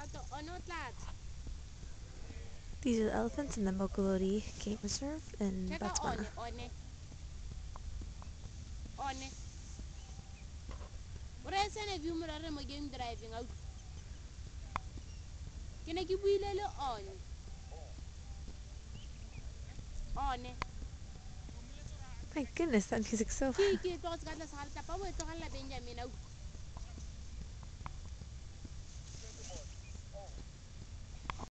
These are the elephants in the Mokulodi Game Reserve in Botswana. one. What I said if you are my game driving out. Can I give you a little on? My goodness, that music's so Kiki, those guys are Benjamin out.